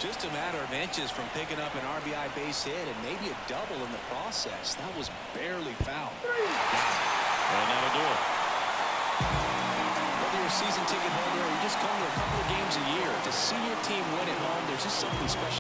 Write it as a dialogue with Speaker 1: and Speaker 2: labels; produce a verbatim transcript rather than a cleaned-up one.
Speaker 1: Just a matter of inches from picking up an R B I base hit and maybe a double in the process. That was barely foul.
Speaker 2: And that'll do it.
Speaker 1: Whether you're a season ticket holder or you just come to a couple of games a year, to see your team win at home, there's just something special.